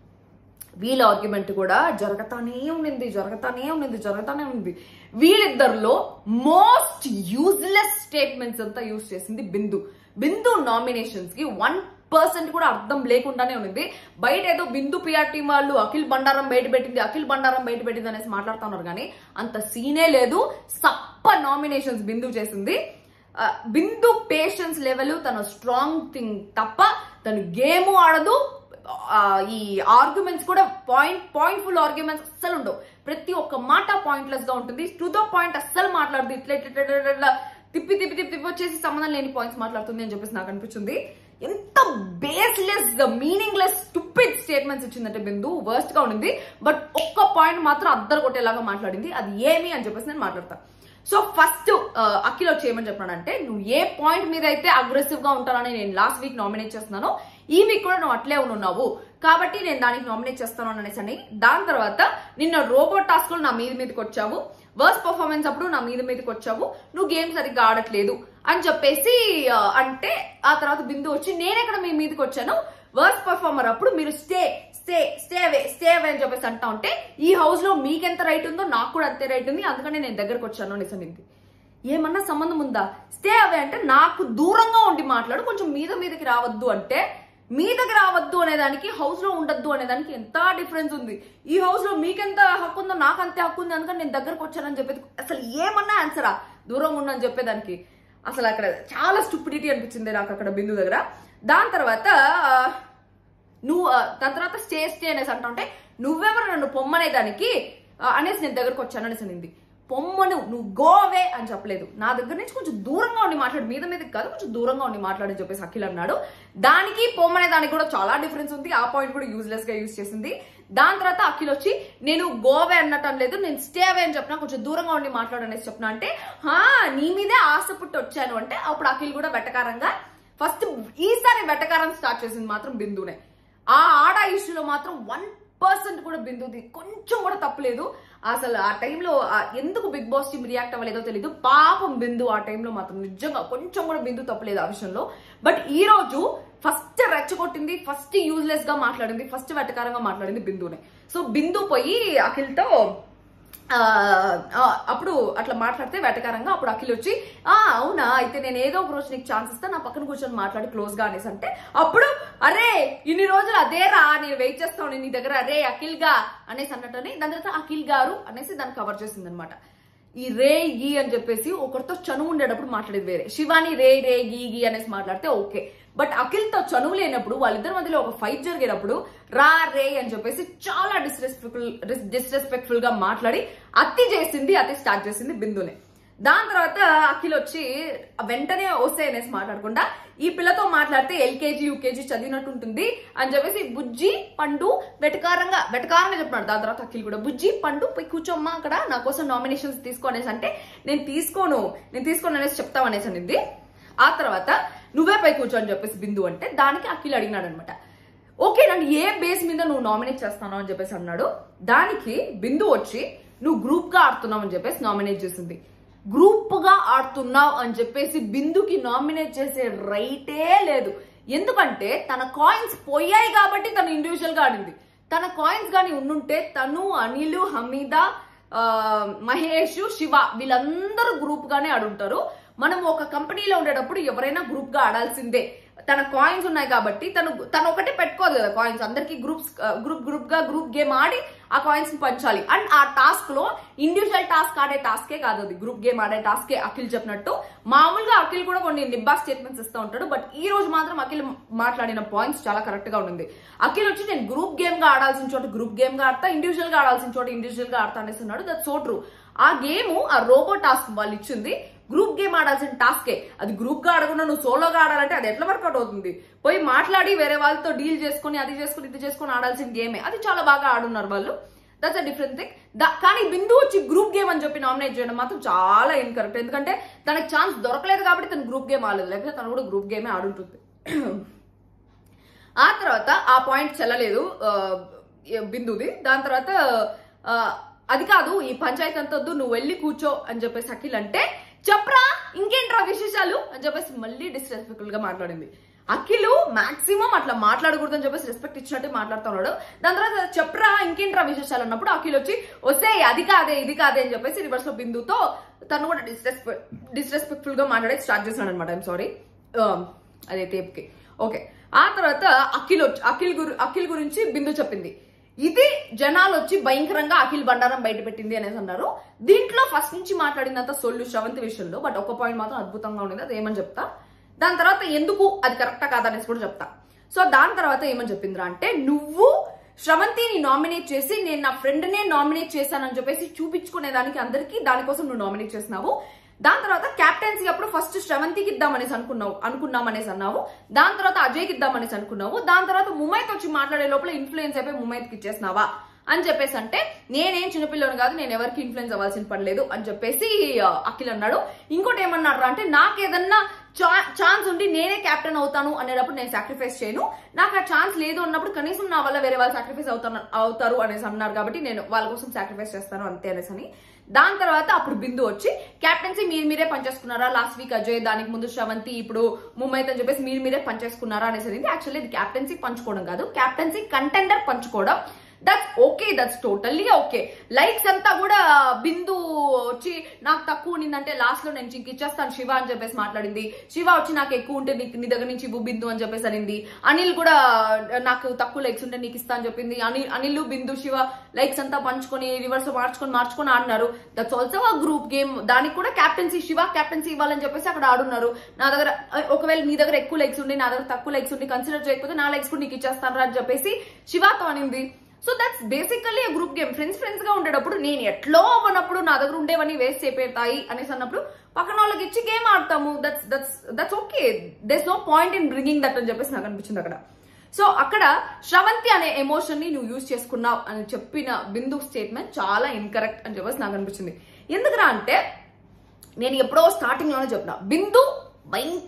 వీళ్ళ ఆర్గ్యుమెంట్ కూడా జరగతానే ఉండింది జరగతానే ఉండింది జరగతానే ఉంది. వీళ్ళిద్దరిలో మోస్ట్ యూజ్లెస్ స్టేట్మెంట్స్ అంతా యూజ్ చేసింది బిందు. బిందు నామినేషన్స్ కి వన్ పర్సెంట్ కూడా అర్థం లేకుండానే ఉంది. బయట ఏదో బిందు పిఆర్ టీం వాళ్ళు అఖిల్ బండారం బయట పెట్టింది అఖిల్ బండారం బయట పెట్టింది అనేసి మాట్లాడుతున్నారు, కానీ అంత సీనే లేదు. సప్ప నామినేషన్స్ బిందు చేసింది. బిందు పేషెన్స్ లెవెల్, తన స్ట్రాంగ్ థింగ్ తప్ప తను గేమ్ ఆడదు. ఈ ఆర్గ్యుమెంట్స్ కూడా పాయింట్ పాయింట్ ఫుల్ ఆర్గ్యుమెంట్స్ అస్సలు ఉండవు. ప్రతి ఒక్క మాట పాయింట్లెస్ గా ఉంటుంది. టు ద పాయింట్ అస్సలు మాట్లాడదు. ఇట్లా ఇట్లా ఇట్లా తిప్పి తిప్పి తిప్పి తిప్పి వచ్చేసి సంబంధం లేని పాయింట్స్ మాట్లాడుతుంది అని చెప్పేసి నాకు అనిపించింది. ఎంత బేస్లెస్ మీనింగ్లెస్ స్టూపిడ్ స్టేట్మెంట్స్ ఇచ్చిందంటే బిందు వర్స్ట్ గా ఉండింది. బట్ ఒక్క పాయింట్ మాత్రం అద్దరు కొట్టేలాగా మాట్లాడింది. అది ఏమి అని చెప్పేసి నేను మాట్లాడతా. సో ఫస్ట్ అఖిల్ వచ్చి ఏమని చెప్పాడంటే, నువ్వు ఏ పాయింట్ మీద అయితే అగ్రెసివ్ గా ఉంటానని నేను లాస్ట్ వీక్ నామినేట్ చేస్తున్నాను, ఈ వీక్ కూడా నువ్వు అట్లే ఉన్నావు కాబట్టి నేను దానికి నామినేట్ చేస్తాను అనేసి అని. దాని తర్వాత నిన్న రోబోట్ టాస్క్ లో నా మీద మీదకి వచ్చావు, వర్స్ పర్ఫార్మెన్స్ అప్పుడు నా మీద మీదకి వచ్చావు, నువ్వు గేమ్ సరిగ్గా ఆడట్లేదు అని చెప్పేసి అంటే, ఆ తర్వాత బిందు వచ్చి నేనెక్కడ మీ మీదకి వచ్చాను, వర్స్ పర్ఫార్మర్ అప్పుడు మీరు stay stay stay away stay away అని చెప్పేసి అంటా ఉంటే, ఈ హౌస్ లో మీకెంత రైట్ ఉందో నాకు కూడా అంతే రైట్ ఉంది, అందుకని నేను దగ్గరకు వచ్చాను అనేసి అనింది. ఏమన్నా సంబంధం ఉందా? స్టే అవే అంటే నాకు దూరంగా ఉండి మాట్లాడు, కొంచెం మీద మీదకి రావద్దు అంటే, మీదకి రావద్దు అనేదానికి హౌస్ లో ఉండద్దు అనేదానికి ఎంత డిఫరెన్స్ ఉంది. ఈ హౌస్ లో మీకెంత హక్కు ఉందో నాకు అంతే హక్కు ఉంది, అందుకని నేను దగ్గరకు వచ్చానని చెప్పేది అసలు ఏమన్నా ఆన్సరా? దూరంగా ఉండని చెప్పేదానికి అసలు అక్కడ చాలా స్టూపిడిటీ అనిపించింది నాకు అక్కడ బిందు దగ్గర. దాని తర్వాత నువ్వు దాని తర్వాత స్టే స్టే అనేసి అంటా ఉంటే, నువ్వెవరు నన్ను పొమ్మనే దానికి అనేసి నేను దగ్గరకు వచ్చాను అనేసి అనింది. పొమ్మను నువ్వు గోవే అని చెప్పలేదు, నా దగ్గర నుంచి కొంచెం దూరంగా ఉండి మాట్లాడు, మీద మీదకి కాదు కొంచెం దూరంగా ఉండి మాట్లాడని చెప్పేసి అఖిల్ అన్నాడు. దానికి పొమ్మనే దానికి కూడా చాలా డిఫరెన్స్ ఉంది. ఆ పాయింట్ కూడా యూజ్లెస్ గా యూజ్ చేసింది. దాని తర్వాత అఖిల్ వచ్చి నేను గోవే అన్నట్టు అనలేదు, నేను స్టే అవే అని చెప్పినా, కొంచెం దూరంగా ఉండి మాట్లాడనేసి చెప్పినా అంటే, హా నీ మీదే ఆశ పుట్టి వచ్చాను అంటే, అప్పుడు అఖిల్ కూడా వెటకారంగా ఫస్ట్ ఈసారి వెటకారం స్టార్ట్ చేసింది మాత్రం బిందునే. ఆ ఆడ ఇష్యూలో మాత్రం వన్ పర్సెంట్ కూడా బిందుది కొంచెం కూడా తప్పలేదు. అసలు ఆ టైంలో ఎందుకు బిగ్ బాస్ టీమ్ రియాక్ట్ అవ్వలేదో తెలియదు. పాపం బిందు ఆ టైంలో మాత్రం నిజంగా కొంచెం కూడా బిందు తప్పలేదు ఆ విషయంలో. బట్ ఈ రోజు ఫస్ట్ రెచ్చగొట్టింది, ఫస్ట్ యూజ్లెస్ గా మాట్లాడింది, ఫస్ట్ వెటకారంగా మాట్లాడింది బిందునే. సో బిందు పోయి అఖిల్తో అప్పుడు అట్లా మాట్లాడితే వెటకారంగా అప్పుడు అఖిల్ వచ్చి ఆ అవునా అయితే నేను ఏదో ఒక రోజు నీకు ఛాన్స్ ఇస్తా, నా పక్కన కూర్చొని మాట్లాడి క్లోజ్ గా అనేసి అంటే అప్పుడు అరే ఇన్ని రోజులు అదేరా నేను వెయిట్ చేస్తాను నీ దగ్గర అరే అఖిల్ గా అనేసి అన్నట్టని దాని తర్వాత అఖిల్ గారు అనేసి దాన్ని కవర్ చేసింది అనమాట. ఈ రే గీ అని చెప్పేసి ఒకరితో చనువు ఉండేటప్పుడు మాట్లాడేది వేరే, శివాని రే రే గీ గీ అనేసి మాట్లాడితే ఓకే. బట్ అఖిల్ తో చనువు లేనప్పుడు వాళ్ళిద్దరి మధ్యలో ఒక ఫైట్ జరిగేటప్పుడు రా రే అని చెప్పేసి చాలా డిస్రెస్పెక్ట్ఫుల్ డిస్రెస్పెక్ట్ఫుల్ గా మాట్లాడి అతి చేసింది, అతి స్టార్ట్ చేసింది బిందునే. దాని తర్వాత అఖిల్ వచ్చి వెంటనే వస్తే అనేసి మాట్లాడకుండా ఈ పిల్లతో మాట్లాడితే ఎల్కేజీ యూకేజీ చదివినట్టు ఉంటుంది అని చెప్పేసి బుజ్జి పండు వెటకారంగా వెటకారంగా చెప్పినాడు. దాని తర్వాత అఖిల్ కూడా బుజ్జి పండు పోయి కూర్చోమ్మా అక్కడ నా కోసం నామినేషన్స్ తీసుకో అనేసి అంటే నేను తీసుకోను నేను తీసుకోను అనేసి చెప్తావు అనేసి అనింది. ఆ తర్వాత నువ్వే పై కూర్చో అని చెప్పేసి బిందు అంటే దానికి అఖిల్ అడిగినాడు అనమాట, ఓకే నన్ను ఏ బేస్ మీద నువ్వు నామినేట్ చేస్తాను అని చెప్పేసి అన్నాడు. దానికి బిందు వచ్చి నువ్వు గ్రూప్ గా ఆడుతున్నావు అని చెప్పేసి నామినేట్ చేసింది. గ్రూప్ గా ఆడుతున్నావు అని చెప్పేసి బిందుకి నామినేట్ చేసే రైటే లేదు. ఎందుకంటే తన కాయిన్స్ పోయాయి కాబట్టి తను ఇండివిజువల్ గా ఆడింది. తన కాయిన్స్ గాని ఉండుంటే తను అనిల్ హమీద మహేష్ శివ వీళ్ళందరూ గ్రూప్ గానే ఆడుంటారు. మనం ఒక కంపెనీలో ఉండేటప్పుడు ఎవరైనా గ్రూప్ గా ఆడాల్సిందే. తన కాయిన్స్ ఉన్నాయి కాబట్టి తను తను ఒకటే పెట్టుకోదు కదా కాయిన్స్, అందరికి గ్రూప్స్ గ్రూప్ గ్రూప్ గా గ్రూప్ గేమ్ ఆడి ఆ కాయిన్స్ పంచాలి. అండ్ ఆ టాస్క్ లో ఇండివిజువల్ టాస్క్ ఆడే టాస్కే కాదు, అది గ్రూప్ గేమ్ ఆడే టాస్కే. అఖిల్ చెప్పినట్టు మామూలుగా అఖిల్ కూడా కొన్ని నిబ్బా స్టేట్మెంట్స్ ఇస్తూ ఉంటాడు, బట్ ఈ రోజు మాత్రం అఖిల్ మాట్లాడిన పాయింట్స్ చాలా కరెక్ట్ గా ఉంది. అఖిల్ వచ్చి నేను గ్రూప్ గేమ్ గా ఆడాల్సిన చోట గ్రూప్ గేమ్ గా ఆడతా, ఇండివిజువల్ గా ఆడాల్సిన చోట ఇండివిజువల్ గా ఆడతా అనేసి అన్నాడు. That so true. ఆ గేమ్ ఆ రోబో టాస్క్ వాళ్ళు ఇచ్చింది గ్రూప్ గేమ్ ఆడాల్సిన టాస్కే. అది గ్రూప్ గా ఆడకుండా నువ్వు సోలోగా ఆడాలంటే అది ఎట్లా వర్కౌట్ అవుతుంది? పోయి మాట్లాడి వేరే వాళ్ళతో డీల్ చేసుకుని అది చేసుకుని ఇది చేసుకుని ఆడాల్సిన గేమే. అది చాలా బాగా ఆడున్నారు వాళ్ళు. That's a different thing. కానీ బిందు వచ్చి గ్రూప్ గేమ్ అని చెప్పి నామినేట్ చేయడం మాత్రం చాలా ఇన్కరెక్ట్. ఎందుకంటే తనకి ఛాన్స్ దొరకలేదు కాబట్టి తను గ్రూప్ గేమ్ ఆడలేదు, లేకపోతే తను కూడా గ్రూప్ గేమే ఆడుంటుంది. ఆ తర్వాత ఆ పాయింట్ చెల్లలేదు బిందుది. దాని తర్వాత అది కాదు ఈ పంచాయతీ అంత వద్దు నువ్వు వెళ్ళి కూర్చో అని చెప్పేసి అఖిల్ అంటే చెప్పరా ఇంకేంట్రా విశేషాలు అని చెప్పేసి మళ్ళీ డిస్రెస్పెక్ట్ఫుల్ గా మాట్లాడింది. అఖిల్ మాక్సిమం అట్లా మాట్లాడకూడదు అని చెప్పేసి రెస్పెక్ట్ ఇచ్చినట్టే మాట్లాడుతూ ఉన్నాడు. దాని తర్వాత చెప్పరా ఇంకేంట్రా విశేషాలు అన్నప్పుడు అఖిల్ వచ్చి వస్తే అది కాదే ఇది కాదే అని చెప్పేసి రివర్స్ లో బిందుతో తను కూడా డిస్రెస్పెక్ట్ డిస్రెస్పెక్ట్ఫుల్ గా మాట్లాడే స్టార్ట్ చేసినాడు అనమాట. ఐఎమ్ సారీ అదే తేపుకి ఓకే. ఆ తర్వాత అఖిల్ వచ్చి అఖిల్ గురి అఖిల్ గురించి బిందు చెప్పింది, ఇది జనాలు వచ్చి భయంకరంగా అఖిల్ బండారం బయట పెట్టింది అనేసి అన్నారు. దీంట్లో ఫస్ట్ నుంచి మాట్లాడినంత సొల్లు శ్రవంతి విషయంలో, బట్ ఒక పాయింట్ మాత్రం అద్భుతంగా ఉండేది, అది ఏమని చెప్తా. దాని తర్వాత ఎందుకు అది కరెక్టా కాదనేసి కూడా చెప్తా. సో దాని తర్వాత ఏమని చెప్పిందిరా అంటే నువ్వు శ్రవంతిని నామినేట్ చేసి నేను నా ఫ్రెండ్ నే నామినేట్ చేశానని చెప్పేసి చూపించుకునేదానికి అందరికీ దానికోసం నువ్వు నామినేట్ చేసినావు. దాని తర్వాత క్యాప్టెన్సీ అప్పుడు ఫస్ట్ శ్రవంతికి ఇద్దామనేసి అనుకున్నావు అనుకున్నామనేసి అన్నావు. దాని తర్వాత అజయ్కి ఇద్దామనేసి అనుకున్నావు. దాని తర్వాత ముమైత్ వచ్చి మాట్లాడే లోపల ఇన్ఫ్లుయెన్స్ అయిపోయి ముమైత్కి ఇచ్చేసినావా అని చెప్పేసి అంటే నేనేం చిన్నపిల్లని కాదు, నేను ఎవరికి ఇన్ఫ్లుయెన్స్ అవ్వాల్సిన పని లేదు అని చెప్పేసి అఖిల్ అన్నాడు. ఇంకోటి ఏమన్నాడు అంటే నాకు ఏదన్నా ఛాన్స్ ఉండి నేనే క్యాప్టెన్ అవుతాను అనేటప్పుడు నేను సాక్రిఫైస్ చేయను, నాకు ఆ ఛాన్స్ లేదు అన్నప్పుడు కనీసం నా వల్ల వేరే వాళ్ళు సాక్రిఫైస్ అవుతాను అవుతారు అనేసి అన్నారు కాబట్టి నేను వాళ్ళ కోసం సాక్రిఫైస్ చేస్తాను అంతే అనేసి అని. దాని తర్వాత అప్పుడు బిందు వచ్చి క్యాప్టెన్సీ మీరు మీరే పనిచేసుకున్నారా, లాస్ట్ వీక్ అజయ్ దానికి ముందు శ్రవంతి ఇప్పుడు ముమైత్ అని చెప్పేసి మీరు మీరే పనిచేసుకున్నారా అనేసి. యాక్చువల్లీ ఇది క్యాప్టెన్సీ పంచుకోవడం కాదు, క్యాప్టెన్సీ కంటెండర్ పంచుకోవడం. That's okay, that's totally okay. Likes అంతా కూడా బిందు వచ్చి నాకు తక్కువ ఉండిందంటే లాస్ట్ లో నేను ఇంక ఇచ్చేస్తాను శివ అని చెప్పేసి మాట్లాడింది. శివ వచ్చి నాకు ఎక్కువ ఉంటే నీ దగ్గర నుంచి ఇవ్వు బిందు అని చెప్పేసి అనింది. అనిల్ కూడా నాకు తక్కువ లైక్స్ ఉంటే నీకు ఇస్తా అని చెప్పింది. అనిల్ అనిల్ బిందు శివ లైక్స్ అంతా పంచుకొని రివర్స్ మార్చుకొని మార్చుకొని ఆడినారు. That's also a group game. దానికి కూడా క్యాప్టెన్సీ శివ క్యాప్టెన్సీ ఇవ్వాలని చెప్పేసి అక్కడ ఆడున్నారు. నా దగ్గర ఒకవేళ నీ దగ్గర ఎక్కువ లైక్స్ ఉండి నా దగ్గర తక్కువ లైక్స్ ఉండి కన్సిడర్ చేయకపోతే నా లైక్స్ కూడా నీకు ఇచ్చేస్తాను అని చెప్పేసి శివతో అనింది. So that's basically group game. Friends friends గా ఉండేటప్పుడు నేను ఎట్లో అన్నప్పుడు నా దగ్గర ఉండేవన్నీ వేస్ట్ అయిపోతాయి అనేసి అన్నప్పుడు పక్కన వాళ్ళకి ఇచ్చి గేమ్ ఆడతాము. That's that's that's okay. There's no point in bringing that అని చెప్పేసి నాకు అనిపించింది అక్కడ. సో అక్కడ శ్రవంతి అనే ఎమోషన్ ని నువ్వు యూజ్ చేసుకున్నావు అని చెప్పిన బిందు స్టేట్మెంట్ చాలా ఇన్కరెక్ట్ అని చెప్పేసి నాకు అనిపించింది. ఎందుకురా అంటే నేను ఎప్పుడో స్టార్టింగ్ లోనే చెప్పిన బిందు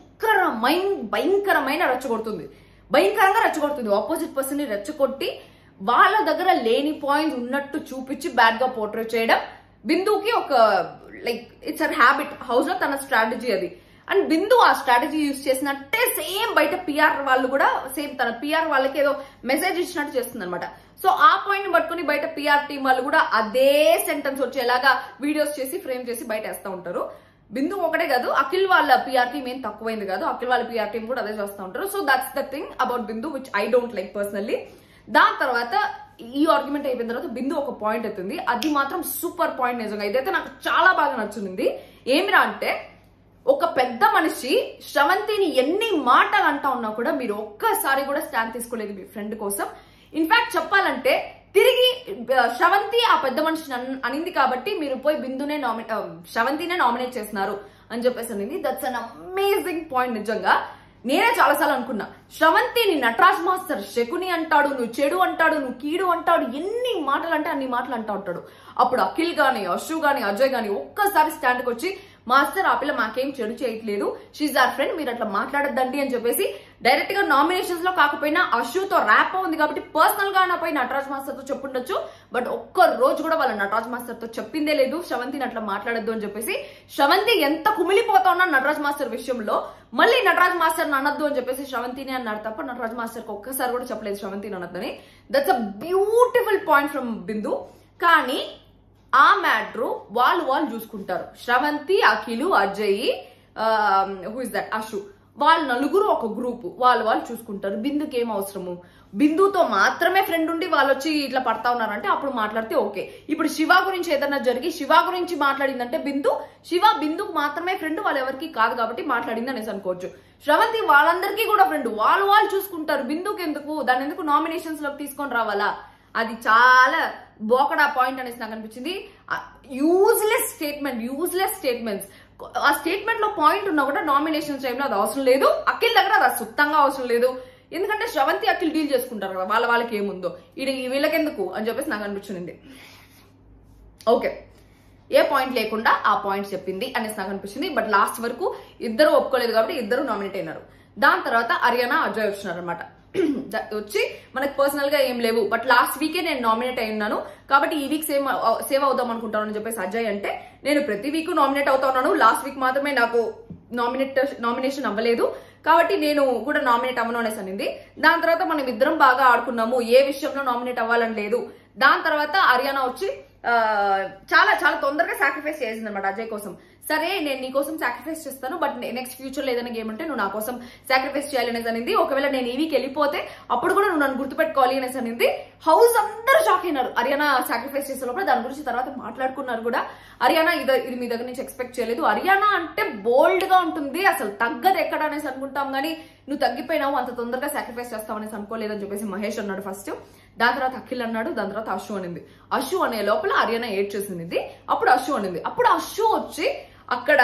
భయంకరమైన భయంకరమైన రెచ్చగొడుతుంది, భయంకరంగా రెచ్చగొడుతుంది. ఆపోజిట్ పర్సన్ ని రెచ్చగొట్టి వాళ్ళ దగ్గర లేని పాయింట్స్ ఉన్నట్టు చూపించి బ్యాడ్ గా పోర్ట్రే చేయడం బిందుకి ఒక like it's her habit. House లో తన స్ట్రాటజీ అది. అండ్ బిందు ఆ స్ట్రాటజీ యూజ్ చేసినట్టే సేమ్ బయట పిఆర్ వాళ్ళు కూడా సేమ్ తన పిఆర్ వాళ్ళకి ఏదో మెసేజ్ ఇచ్చినట్టు చేస్తుంది అనమాట. సో ఆ పాయింట్ ని పట్టుకుని బయట పిఆర్ టీం వాళ్ళు కూడా అదే సెంటెన్స్ వచ్చేలాగా వీడియోస్ చేసి ఫ్రేమ్ చేసి బయట వేస్తూ ఉంటారు. బిందు ఒకటే కాదు, అఖిల్ వాళ్ళ పిఆర్ టీం ఏం తక్కువైంది కాదు, అఖిల్ వాళ్ళ పిఆర్ టీం కూడా అదే చేస్తూ ఉంటారు. So that's the thing about Bindu which I don't like personally. దాని తర్వాత ఈ ఆర్గ్యుమెంట్ అయిపోయిన తర్వాత బిందు ఒక పాయింట్ ఎత్తుంది, అది మాత్రం సూపర్ పాయింట్. నిజంగా ఇదైతే నాకు చాలా బాగా నచ్చుంది. ఏమిరా అంటే, ఒక పెద్ద మనిషి శ్రవంతిని ఎన్ని మాటలు అంటా ఉన్నా కూడా మీరు ఒక్కసారి కూడా స్టాండ్ తీసుకోలేదు మీ ఫ్రెండ్ కోసం. ఇన్ఫాక్ట్ చెప్పాలంటే తిరిగి శ్రవంతి ఆ పెద్ద మనిషిని అనింది కాబట్టి మీరు పోయి బిందునే నామినేట్ శ్రవంతినే నామినేట్ చేస్తున్నారు అని చెప్పేసి అనింది. That's an amazing point. నిజంగా నేనే చాలాసార్లు అనుకున్నా, శ్రవంతిని నటరాజ్ మాస్టర్ శకుని అంటాడు, నువ్వు చెడు అంటాడు, నువ్వు కీడు అంటాడు, ఎన్ని మాటలు అంటే అన్ని మాటలు అంటా ఉంటాడు. అప్పుడు అఖిల్ గాని అశు గాని అజయ్ గాని ఒక్కసారి స్టాండ్కి వచ్చి మాస్టర్ ఆ పిల్ల మాకేం చెడు చేయట్లేదు, షీజ్ ఆర్ ఫ్రెండ్, మీరు అట్లా మాట్లాడద్దండి అని చెప్పేసి డైరెక్ట్ గా నామినేషన్స్ లో కాకపోయినా అశుతో ర్యాప్ ఉంది కాబట్టి పర్సనల్ గా నా పోయి నటరాజ్ మాస్టర్ తో చెప్పుండొచ్చు. బట్ ఒక్క రోజు కూడా వాళ్ళ నటరాజ్ మాస్టర్ తో చెప్పిందే లేదు శ్రవంతిని అట్లా మాట్లాడద్దు అని చెప్పేసి. శ్రవంతి ఎంత కుమిలిపోతా ఉన్నా నటరాజ్ మాస్టర్ విషయంలో, మళ్ళీ నటరాజ్ మాస్టర్ అనద్దు అని చెప్పేసి శ్రవంతిని అన్నారు తప్ప నటరాజ్ మాస్టర్ కి ఒక్కసారి కూడా చెప్పలేదు శ్రవంతిని అనొద్దని. That's a beautiful point from Bindu. కానీ ఆ మ్యాటర్ వాళ్ళు వాళ్ళు చూసుకుంటారు. Sravanthi, Akhil, Ajay, who is that Ashu, వాళ్ళు నలుగురు ఒక గ్రూప్, వాళ్ళు వాళ్ళు చూసుకుంటారు. బిందుకి ఏం అవసరము? బిందుతో మాత్రమే ఫ్రెండ్ ఉండి వాళ్ళు వచ్చి ఇట్లా పడతా ఉన్నారంటే అప్పుడు మాట్లాడితే ఓకే. ఇప్పుడు శివ గురించి ఏదైనా జరిగి శివ గురించి మాట్లాడిందంటే బిందు, శివ బిందుకు మాత్రమే ఫ్రెండ్, వాళ్ళు ఎవరికి కాదు కాబట్టి మాట్లాడింది అనేసి అనుకోవచ్చు. శ్రవంతి వాళ్ళందరికీ కూడా ఫ్రెండ్, వాళ్ళు వాళ్ళు చూసుకుంటారు. బిందుకు ఎందుకు? దాన్ని ఎందుకు నామినేషన్స్ లోకి తీసుకొని రావాలా? అది చాలా బోకడా పాయింట్ అనేసి నాకు అనిపించింది. Useless statement, useless statements. ఆ స్టేట్మెంట్ లో పాయింట్ ఉన్నా కూడా నామినేషన్ టైంలో అది అవసరం లేదు. అఖిల్ దగ్గర అది సుత్తంగా అవసరం లేదు. ఎందుకంటే శ్రవంతి అఖిల్ డీల్ చేసుకుంటారు కదా, వాళ్ళ వాళ్ళకి ఏముందో, ఇది వీళ్ళకెందుకు అని చెప్పేసి నాకు అనిపించింది. ఓకే, ఏ పాయింట్ లేకుండా ఆ పాయింట్ చెప్పింది అనేసి నాకు అనిపించింది. బట్ లాస్ట్ వరకు ఇద్దరు ఒప్పుకోలేదు కాబట్టి ఇద్దరు నామినేట్ అయినారు. దాని తర్వాత హర్యానా, అజయ్ వచ్చినారు అనమాట. వచ్చి మనకు పర్సనల్ గా ఏం లేవు, బట్ లాస్ట్ వీకే నేను నామినేట్ అయి ఉన్నాను కాబట్టి ఈ వీక్ సేమ్ సేవ్ అవుదాం అనుకుంటాను అని చెప్పేసి అజయ్ అంటే, నేను ప్రతి వీక్ నామినేట్ అవుతా ఉన్నాను, లాస్ట్ వీక్ మాత్రమే నాకు నామినేట్ నామినేషన్ అవ్వలేదు కాబట్టి నేను కూడా నామినేట్ అవ్వను అనేసి అనింది. దాని తర్వాత మనం ఇద్దరం బాగా ఆడుకున్నాము, ఏ విషయంలో నామినేట్ అవ్వాలని లేదు. దాని తర్వాత హర్యానా వచ్చి చాలా చాలా తొందరగా సాక్రిఫైస్ చేసింది అనమాట అజయ్ కోసం. సరే నేను నీ కోసం సాక్రిఫైస్ చేస్తాను, బట్ నెక్స్ట్ ఫ్యూచర్ లో ఏదైనా గేమ్ అంటే నువ్వు నా కోసం సాక్రిఫైస్ చేయాలి అనేసి అనింది. ఒకవేళ నేను ఈ వీక్ వెళ్ళిపోతే అప్పుడు కూడా నువ్వు నన్ను గుర్తుపెట్టుకోవాలి అనేసి అనింది. హౌస్ అందరూ షాక్ అయినారు హర్యానా సాక్రిఫైస్ చేసే లోపల. దాని గురించి తర్వాత మాట్లాడుకున్నారు కూడా. హర్యానా ఇది ఇది మీ దగ్గర నుంచి ఎక్స్పెక్ట్ చేయలేదు. హర్యానా అంటే బోల్డ్ గా ఉంటుంది, అసలు తగ్గదు ఎక్కడ అనేసి అనుకుంటాం కానీ నువ్వు తగ్గిపోయినావు, అంత తొందరగా సాక్రిఫైస్ చేస్తావు అనేసి అనుకోలేదని చెప్పేసి మహేష్ అన్నాడు ఫస్ట్. దాని తర్వాత అఖిల్ అన్నాడు, దాని తర్వాత అశు అనింది. అశు అనే లోపల హర్యానా ఏడ్ చేసింది. అప్పుడు అశు అనింది. అప్పుడు అశు వచ్చి అక్కడ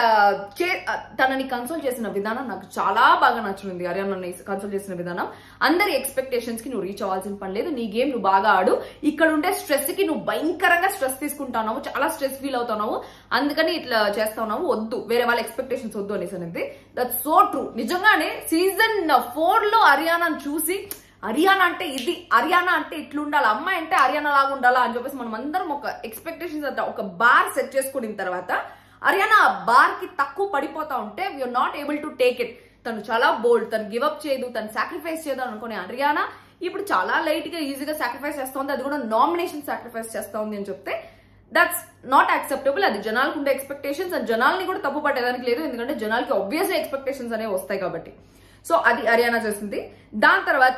తనని కన్సోల్ చేసిన విధానం నాకు చాలా బాగా నచ్చింది. హర్యానాని కన్సోల్ చేసిన విధానం. అందరి ఎక్స్పెక్టేషన్స్ కి నువ్వు రీచ్ అవ్వాల్సిన పని లేదు, నీ గేమ్ నువ్వు బాగా ఆడు, ఇక్కడ ఉండే స్ట్రెస్ కి నువ్వు భయంకరంగా స్ట్రెస్ తీసుకుంటున్నావు, చాలా స్ట్రెస్ ఫీల్ అవుతున్నావు, అందుకని ఇట్లా చేస్తున్నావు, వద్దు వేరే వాళ్ళ ఎక్స్పెక్టేషన్స్ వద్దు అనేసి అనేది. That's so true. నిజంగానే సీజన్ ఫోర్ లో హర్యానాని చూసి హర్యానా అంటే ఇది, హర్యానా అంటే ఇట్లుండాలి, అమ్మాయి అంటే హర్యానా లాగా ఉండాలా అని చెప్పేసి మనం అందరం ఒక ఎక్స్పెక్టేషన్స్ అంతా ఒక బార్ సెట్ చేసుకున్న తర్వాత హర్యానా ఆ బార్ కి తక్కువ పడిపోతా ఉంటే we are not able to take it. తను చాలా బోల్డ్, తను గివ్ అప్ చేయదు, తను సాక్రిఫైస్ చేయదు అనుకునే హర్యానా ఇప్పుడు చాలా లైట్ గా ఈజీగా సాక్రిఫైస్ చేస్తుంది, అది కూడా నామినేషన్ సాక్రిఫైస్ చేస్తా ఉంది అని చెప్తే దట్స్ నాట్ యాక్సెప్టబుల్. అది జనాలకు ఉండే ఎక్స్పెక్టేషన్స్, అండ్ జనాల్ని కూడా తప్పు పట్టేదానికి లేదు, ఎందుకంటే జనాలకి ఆబ్వియస్లీ ఎక్స్పెక్టేషన్స్ అనేవి వస్తాయి కాబట్టి. సో అది హర్యానా చేసింది. దాని తర్వాత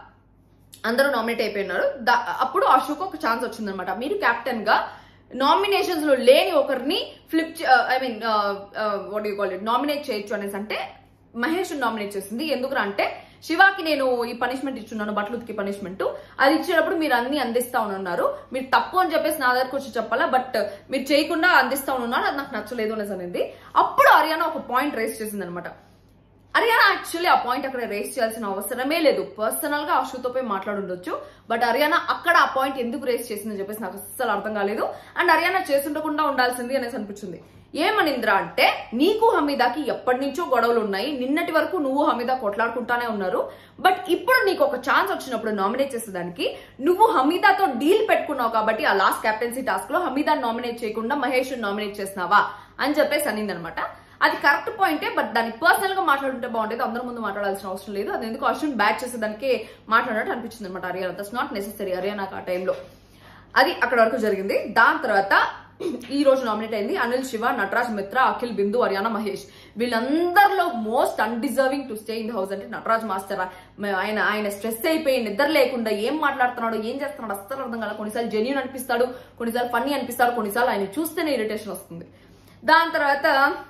అందరూ నామినేట్ అయిపోయినారు. అప్పుడు అశోక్ ఒక ఛాన్స్ వచ్చిందనమాట. మీరు కెప్టెన్ గా నామినేషన్స్ లో లేని ఒకరిని flip I mean what you call it nominate చేయొచ్చు అనేసి అంటే మహేష్ నామినేట్ చేసింది. ఎందుకు అంటే శివాకి నేను ఈ పనిష్మెంట్ ఇచ్చున్నాను, బట్టలు ఉతికి పనిష్మెంట్, అది ఇచ్చేటప్పుడు మీరు అన్ని అందిస్తా ఉన్నారు, మీరు తప్పు అని చెప్పేసి నా దగ్గరకు వచ్చి చెప్పాలా, బట్ మీరు చేయకుండా అందిస్తా ఉన్నారు, అది నాకు నచ్చలేదు అనేసి అనేది. అప్పుడు హర్యానా ఒక పాయింట్ రేస్ చేసింది అనమాట. హర్యానా యాక్చువల్లీ ఆ పాయింట్ అక్కడ రేస్ చేయాల్సిన అవసరమే లేదు, పర్సనల్ గా అశుతో పోయి మాట్లాడుండొచ్చు, బట్ హర్యానా అక్కడ ఆ పాయింట్ ఎందుకు రేస్ చేసిందని చెప్పేసి నాకు అస్సలు అర్థం కాలేదు. అండ్ హర్యానా చేస్తుండకుండా ఉండాల్సింది అనేసి అనిపించింది. ఏమనింద్రా అంటే నీకు హమీదాకి ఎప్పటి నుంచో గొడవలు ఉన్నాయి, నిన్నటి వరకు నువ్వు హమీదా కొట్లాడుకుంటానే ఉన్నారు, బట్ ఇప్పుడు నీకు ఒక ఛాన్స్ వచ్చినప్పుడు నామినేట్ చేసేదానికి నువ్వు హమీదాతో డీల్ పెట్టుకున్నావు కాబట్టి ఆ లాస్ట్ కెప్టెన్సీ టాస్క్ లో హమీదా నామినేట్ చేయకుండా మహేష్ నామినేట్ చేసినావా అని చెప్పేసి అనిందనమాట. అది కరెక్ట్ పాయింటే, బట్ దాన్ని పర్సనల్ గా మాట్లాడుంటే బాగుంటుంది, అందరి ముందు మాట్లాడాల్సిన అవసరం లేదు. అది ఎందుకు అశ్విన్ బ్యాట్ చేసేదానికి మాట్లాడినట్టు అనిపించింది అనమాట హర్యానా. దట్స్ నాట్ నెసెసరీ హర్యానాకి ఆ టైంలో. అది అక్కడ వరకు జరిగింది. దాని తర్వాత ఈ రోజు నామినేట్ అయింది అనిల్, శివ, నటరాజ్, మిత్ర, అఖిల్, బిందు, హర్యానా, మహేష్. వీళ్ళందరిలో most undeserving to stay in the house అంటే నటరాజ్ మాస్టర్. ఆయన ఆయన స్ట్రెస్ అయిపోయి నిద్ర లేకుండా ఏం మాట్లాడుతున్నాడు, ఏం చేస్తున్నాడు అస్సలు అర్థం కాదు. కొన్నిసార్లు జెన్యూన్ అనిపిస్తాడు, కొన్నిసార్లు ఫన్నీ అనిపిస్తాడు, కొన్నిసార్లు ఆయన చూస్తేనే ఇరిటేషన్ వస్తుంది. దాని తర్వాత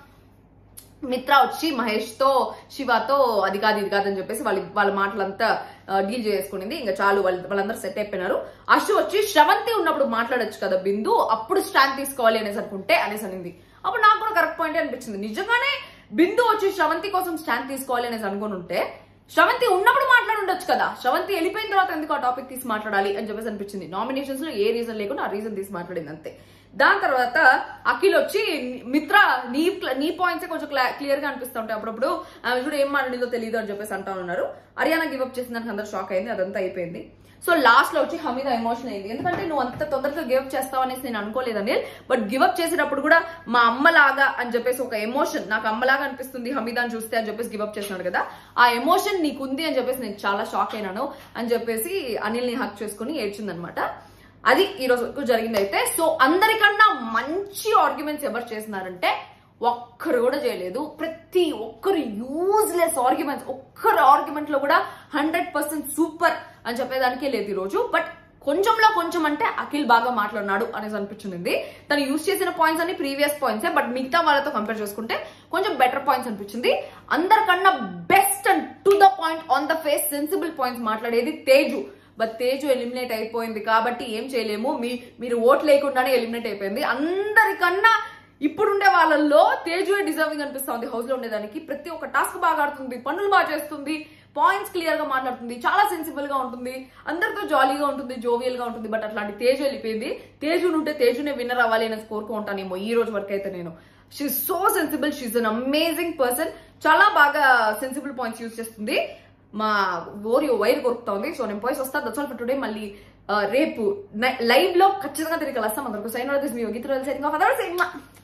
మిత్ర వచ్చి మహేష్ తో శివతో అది కాదు ఇది కాదని చెప్పేసి వాళ్ళ వాళ్ళ మాటలంతా డీల్ చేసుకునింది. ఇంకా చాలు, వాళ్ళు వాళ్ళందరూ సెట్ అయిపోయినారు. అశు వచ్చి శ్రవంతి ఉన్నప్పుడు మాట్లాడొచ్చు కదా బిందు, అప్పుడు స్టాండ్ తీసుకోవాలి అనేసి అనుకుంటే అనేసి అనింది. అప్పుడు నాకు కూడా కరెక్ట్ పాయింట్ అనిపించింది. నిజంగానే బిందు వచ్చి శ్రవంతి కోసం స్టాండ్ తీసుకోవాలి అనేసి అనుకుని ఉంటే శ్రవంతి ఉన్నప్పుడు మాట్లాడి ఉండొచ్చు కదా, శ్రవంతి వెళ్ళిపోయిన తర్వాత ఎందుకు ఆ టాపిక్ తీసి మాట్లాడాలి అని చెప్పేసి అనిపించింది. నామినేషన్స్ లో ఏ రీజన్ లేకుండా ఆ రీజన్ తీసి మాట్లాడింది అంతే. దాని తర్వాత అఖిల్ వచ్చి మిత్ర నీ నీ పాయింట్స్ కొంచెం క్లియర్ గా అనిపిస్తూ ఉంటాయి అప్పుడప్పుడు, ఆమె కూడా ఏం మాట్లాడిందో తెలియదు అని చెప్పేసి అంటా ఉన్నారు. హర్యానా గివప్ చేసిన దానికి అందరూ షాక్ అయింది, అదంతా అయిపోయింది. సో లాస్ట్ లో వచ్చి హమీదా ఎమోషన్ అయింది. ఎందుకంటే నువ్వు అంత తొందరగా గివప్ చేస్తావు అనేసి నేను అనుకోలేదు అనిల్, బట్ గివప్ చేసేటప్పుడు కూడా మా అమ్మలాగా అని చెప్పేసి ఒక ఎమోషన్, నాకు అమ్మలాగా అనిపిస్తుంది హమీదాని చూస్తే అని చెప్పేసి గివప్ చేసినాడు కదా, ఆ ఎమోషన్ నీకుంది అని చెప్పేసి నేను చాలా షాక్ అయినాను అని చెప్పేసి అనిల్ ని హక్ చేసుకుని ఏడ్చింది అనమాట. అది ఈ రోజు వరకు జరిగింది. అయితే సో అందరికన్నా మంచి ఆర్గ్యుమెంట్స్ ఎవరు చేసినారంటే ఒక్కరు కూడా చేయలేదు. ప్రతి ఒక్కరు యూజ్లెస్ ఆర్గ్యుమెంట్స్, ఒక్కరు ఆర్గ్యుమెంట్ లో కూడా హండ్రెడ్ పర్సెంట్ సూపర్ అని చెప్పేదానికే లేదు ఈ రోజు. బట్ కొంచెంలో కొంచెం అంటే అఖిల్ బాగా మాట్లాడినాడు అనేసి అనిపించింది. తను యూజ్ చేసిన పాయింట్స్ అన్ని ప్రీవియస్ పాయింట్సే, బట్ మిగతా వాళ్ళతో కంపేర్ చేసుకుంటే కొంచెం బెటర్ పాయింట్స్ అనిపించింది. అందరికన్నా best and to the point on the face sensible points మాట్లాడేది తేజు. బట్ తేజు ఎలిమినేట్ అయిపోయింది కాబట్టి ఏం చేయలేము, మీ మీరు ఓట్ లేకుండానే ఎలిమినేట్ అయిపోయింది. అందరికన్నా ఇప్పుడుండే వాళ్ళల్లో తేజువే డిజర్వింగ్ అనిపిస్తుంది హౌస్ లో ఉండేదానికి. ప్రతి ఒక్క టాస్క్ బాగా ఆడుతుంది, పనులు బాగా చేస్తుంది, పాయింట్స్ క్లియర్ గా మాట్లాడుతుంది, చాలా సెన్సిబుల్ గా ఉంటుంది, అందరితో జాలీగా ఉంటుంది, జోవియల్ గా ఉంటుంది. బట్ అట్లాంటి తేజు వెళ్ళిపోయింది. తేజు ఉంటే తేజునే విన్నర్ అవ్వాలి అని కోరుకుంటానేమో ఈ రోజు వరకు అయితే నేను. She's so sensible, she's an amazing person. చాలా బాగా సెన్సిబుల్ పాయింట్స్ యూజ్ చేస్తుంది. మా ఓరియో వైర్ కొరుకుతా ఉంది. సో నేను పోయి వస్తా. That's all for today. మళ్ళీ రేపు లైవ్ లో ఖచ్చితంగా తిరిగి కలుస్తాం. అందరికీ సైన్ అవుతుంది మీ యోగిత్ర.